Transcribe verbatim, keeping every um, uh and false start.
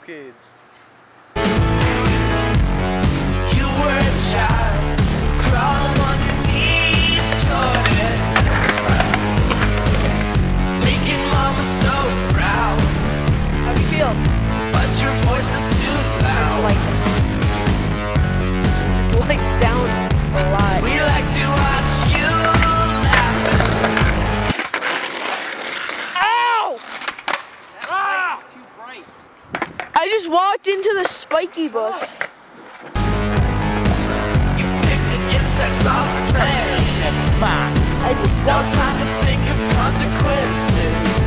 kids. You were a child, crawling on your knees toward it, making mama so proud. How do you feel? But your voice is too loud. Like it. Lights down a lot. We like to watch you laugh. Ow! That light is too bright. I just walked into the spiky bush. You pick the insects off plants. I just No walked. time to think of consequences.